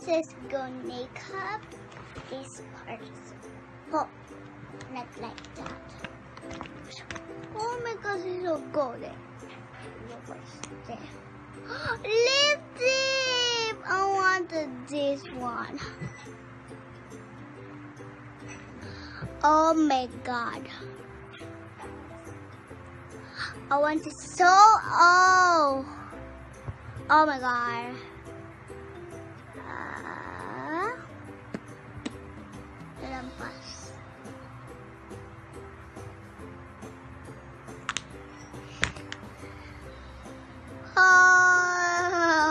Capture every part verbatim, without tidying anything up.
is good makeup. This part is oh, not like that. Oh my gosh, it's so golden. Look what's there. Lipstick! I wanted this one. Oh my god. I want it so oh. Oh my god. Uh, lampas. Oh,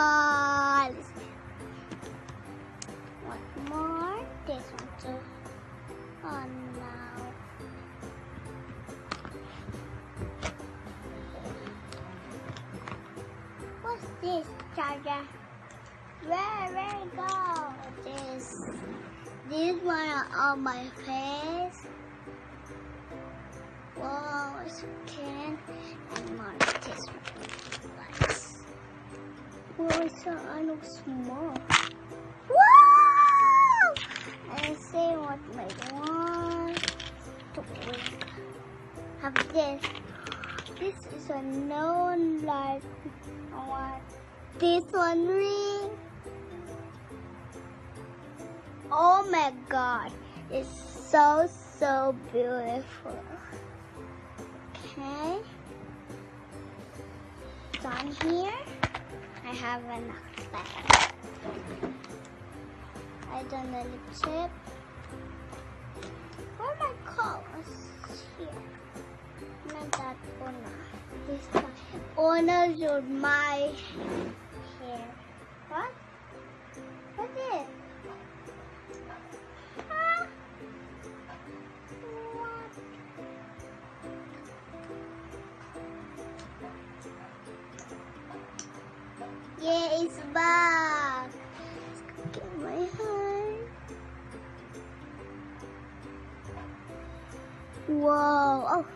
what more? This one too. Oh no. What's this charger? Where, where it go? This, this one on my face. Whoa, it's can and more this one. Whoa, it's so I look small. Whoa! And say what my one to wink. Have this. This is a no light. I want this one ring. Oh my god, it's so so beautiful. Okay, down here I have a necklace. I done the lipstick. Where are my colors? Here. Not that one. This one. Honors on my hair. What? What is it? Huh? What? Yeah, it's back. Let's get my hair. Whoa. Oh.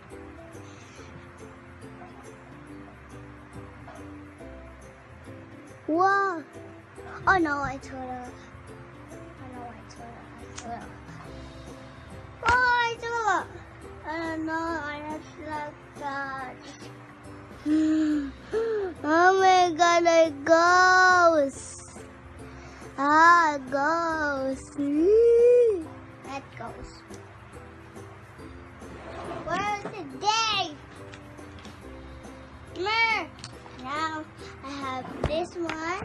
Whoa. Oh no, I told her. Oh no, I told her. I told her. Oh, I told her. I don't know. I just like that. Oh my god, I goes. Ah, goes. That goes. Where's the day? Now I have this one.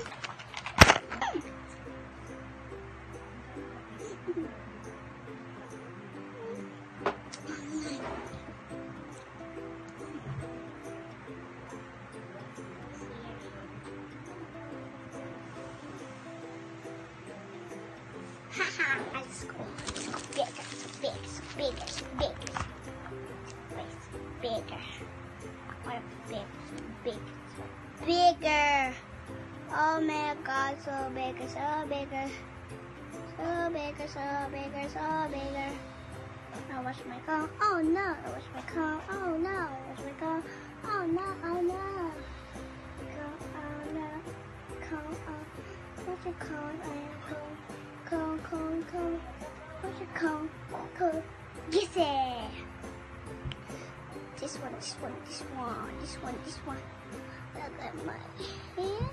Haha, let's go. Let's go bigger, bigger, bigger, bigger, bigger. What big, big, bigger. Oh my god, so bigger, so bigger, so bigger, so bigger, so bigger. Now watch my comb. Oh no, watch my comb. Oh no, watch my comb. Oh no, oh no. Comb, oh no. Comb, oh. Watch your comb, I am comb. Comb, comb, comb. Watch your comb. Comb. Yes, it. This one, this one, this one, this one, this one. Look at my hair.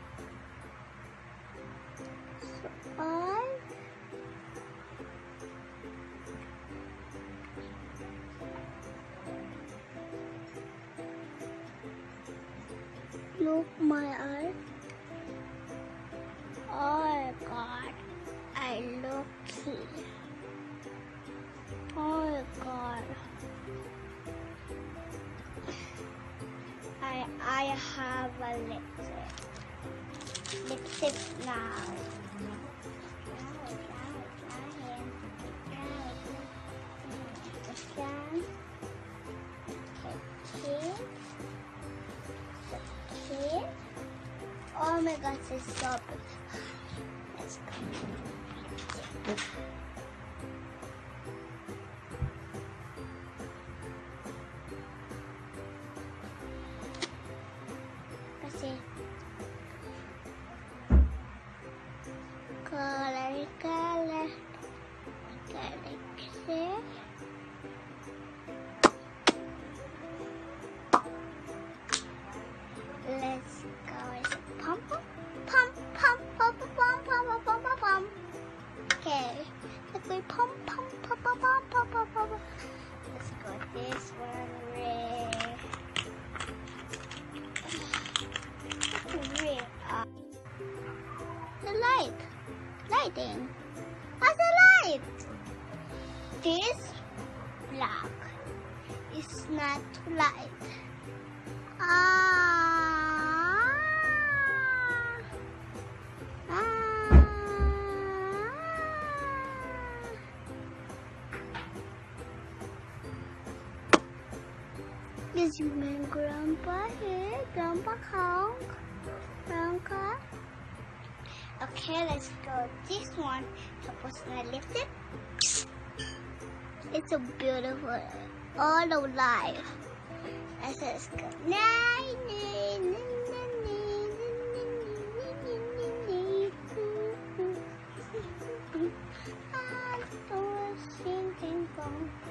So I look my eye. Oh god, I look here. Oh god. I I have a lipstick. Lipstick now. Oh my god, it's so big. Let's go. Kasi color, color, clear. Let's go. It's pump, pump, pump, pump, pump, pump, pump, pump, pump, pump. Okay. Let's go pump, pump, pump, pump, pump, pump, pump, pump. Let's go this one red. Red. Uh, the light. Lighting. How's the light? This black. It's not light. Ah. Ah. Is my grandpa here? Grandpa Kong? Grandpa? Okay, let's go. This one, supposed to lift it. It's so beautiful. All alive. Let's go. I'm still singing song.